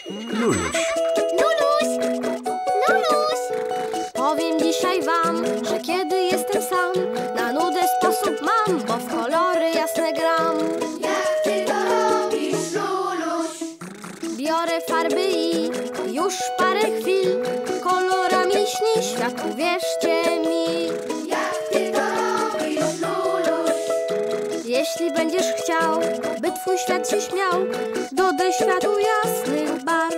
Luluś. Luluś! Luluś! Powiem dzisiaj wam, że kiedy jestem sam, na nudę sposób mam, bo w kolory jasne gram. Jak ty to robisz, Luluś? Biorę farby i już parę chwil kolorami śni świat, uwierzcie mi. Jak ty to robisz, Luluś? Jeśli będziesz chciał, by twój świat się śmiał, dodaj światu jasnych barw.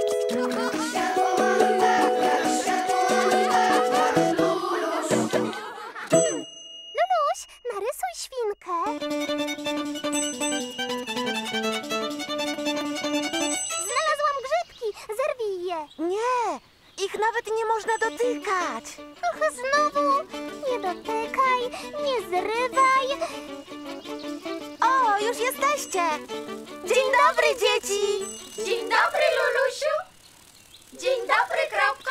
Luluś, narysuj świnkę. Znalazłam grzybki. Zerwij je. Nie, ich nawet nie można dotykać. Och, znowu. Nie dotykaj, nie zrywaj. O, już jesteście. Dzień dobry, dzieci. Dzień dobry, Lulusiu. Dzień dobry, Kropko.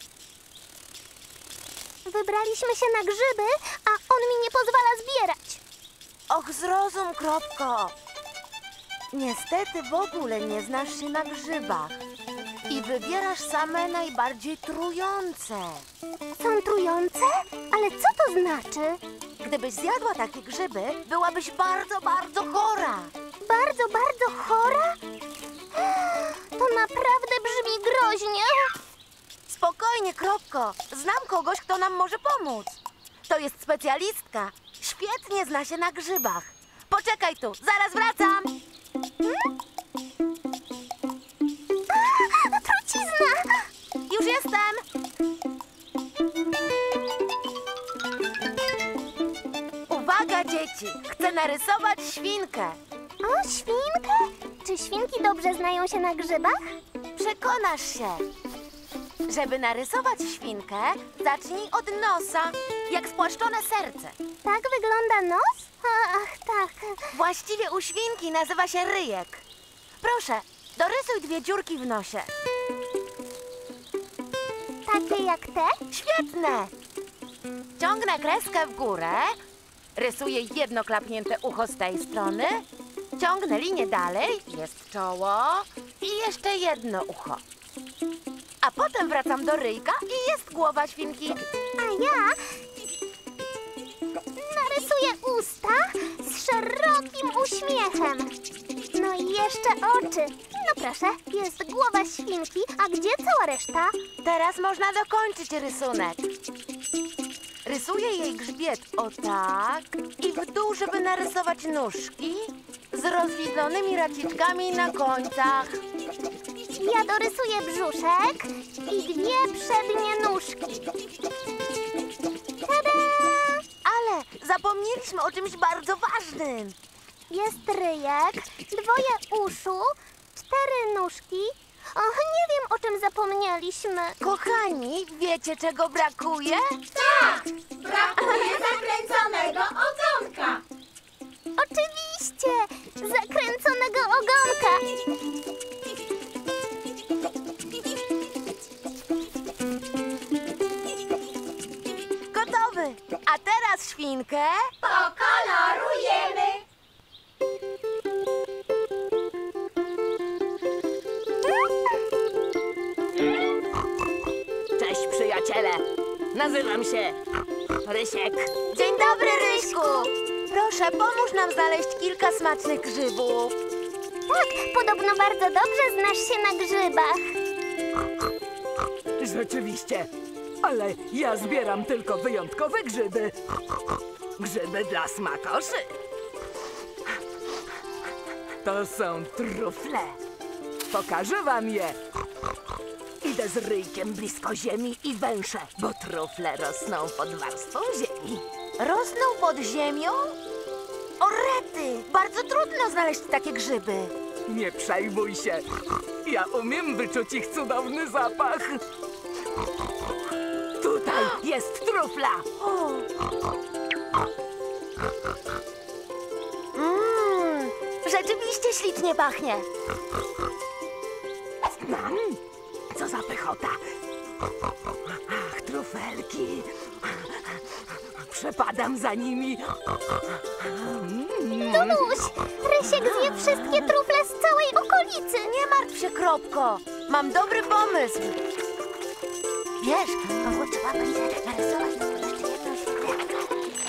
Wybraliśmy się na grzyby, a on mi nie pozwala zbierać. Och, zrozum, Kropko. Niestety w ogóle nie znasz się na grzybach i wybierasz same najbardziej trujące. Są trujące? Ale co to znaczy? Gdybyś zjadła takie grzyby, byłabyś bardzo, bardzo chora. Bardzo, bardzo chora? To naprawdę brzmi groźnie. Spokojnie, Kropko. Znam kogoś, kto nam może pomóc. To jest specjalistka. Świetnie zna się na grzybach. Poczekaj tu, zaraz wracam. Trucizna! Już jestem. Uwaga, dzieci. Chcę narysować świnkę. O, świnkę? Czy świnki dobrze znają się na grzybach? Przekonasz się. Żeby narysować świnkę, zacznij od nosa, jak spłaszczone serce. Tak wygląda nos? Ach, tak. Właściwie u świnki nazywa się ryjek. Proszę, dorysuj 2 dziurki w nosie. Takie jak te? Świetne! Ciągnę kreskę w górę, rysuję jedno klapnięte ucho z tej strony, ciągnę linię dalej, jest czoło i jeszcze jedno ucho. A potem wracam do ryjka i jest głowa świnki. A ja narysuję usta z szerokim uśmiechem. No i jeszcze oczy. No proszę, jest głowa świnki, a gdzie cała reszta? Teraz można dokończyć rysunek. Rysuję jej grzbiet o tak i w dół, żeby narysować nóżki z rozwidlonymi raciczkami na końcach. Ja dorysuję brzuszek i 2 przednie nóżki. Tada! Ale zapomnieliśmy o czymś bardzo ważnym. Jest ryjek, 2 uszu, 4 nóżki. Och, nie wiem, o czym zapomnieliśmy. Kochani, wiecie czego brakuje? Tak, brakuje zakręconego ogonka. Oczywiście! Zakręconego ogonka! Gotowy! A teraz świnkę. Pokolorujemy. Cześć, przyjaciele. Nazywam się Rysiek. Dzień dobry, Ryśku! Proszę, pomóż nam znaleźć kilka smacznych grzybów. Tak, podobno bardzo dobrze znasz się na grzybach. Rzeczywiście, ale ja zbieram tylko wyjątkowe grzyby. Grzyby dla smakoszy. To są trufle. Pokażę wam je. Idę z ryjkiem blisko ziemi i węszę, bo trufle rosną pod warstwą ziemi. Rosną pod ziemią? O rety! Bardzo trudno znaleźć takie grzyby. Nie przejmuj się. Ja umiem wyczuć ich cudowny zapach. Tutaj jest trufla. Rzeczywiście ślicznie pachnie. Co za pychota. Ach, trufelki. Przepadam za nimi. Luluś, Rysiek zje wszystkie trufle z całej okolicy. Nie martw się, Kropko. Mam dobry pomysł. Wiesz, trzeba będzie narysować jeszcze jedną świnkę.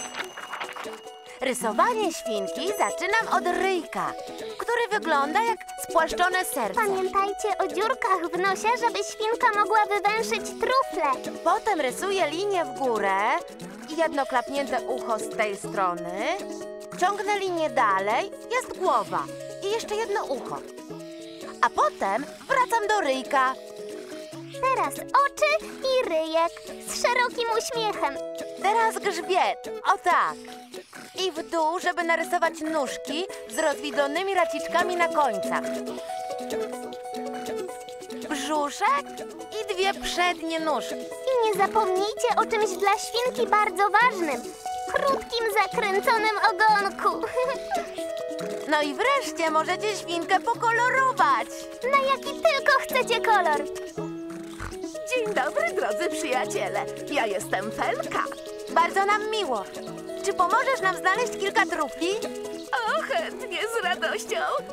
Rysowanie świnki zaczynam od ryjka, który wygląda jak spłaszczone serce. Pamiętajcie o dziurkach w nosie, żeby świnka mogła wywęszyć trufle. Potem rysuję linię w górę i jedno klapnięte ucho z tej strony. Ciągnę linię dalej, jest głowa i jeszcze jedno ucho. A potem wracam do ryjka. Teraz oczy i ryjek z szerokim uśmiechem. Teraz grzbiet, o tak. I w dół, żeby narysować nóżki z rozwidlonymi raciczkami na końcach. Brzuszek i dwie przednie nóżki. I nie zapomnijcie o czymś dla świnki bardzo ważnym. Krótkim, zakręconym ogonku. No i wreszcie możecie świnkę pokolorować. Na jaki tylko chcecie kolor. Dzień dobry, drodzy przyjaciele. Ja jestem Felka. Bardzo nam miło. Czy pomożesz nam znaleźć kilka trufli? O, chętnie, z radością.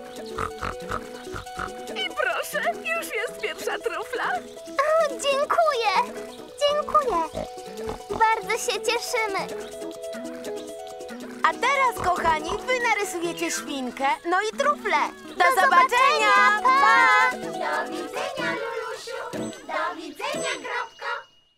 I proszę, już jest pierwsza trufla. O, dziękuję. Dziękuję. Bardzo się cieszymy. A teraz, kochani, wy narysujecie świnkę, no i trufle. Do zobaczenia! Pa! Do widzenia, Lulusiu. Do widzenia, Kropko.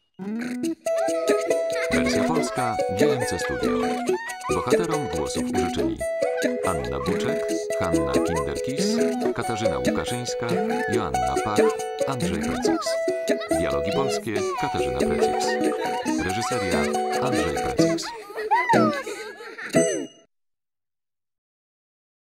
Wersja polska GMC Studio. Bohaterom głosów użyczyli Anna Buczek, Hanna Kinderkis, Katarzyna Łukaszyńska, Joanna Pach, Andrzej Precyks. Dialogi polskie Katarzyna Precyks. Reżyseria Andrzej Precyks.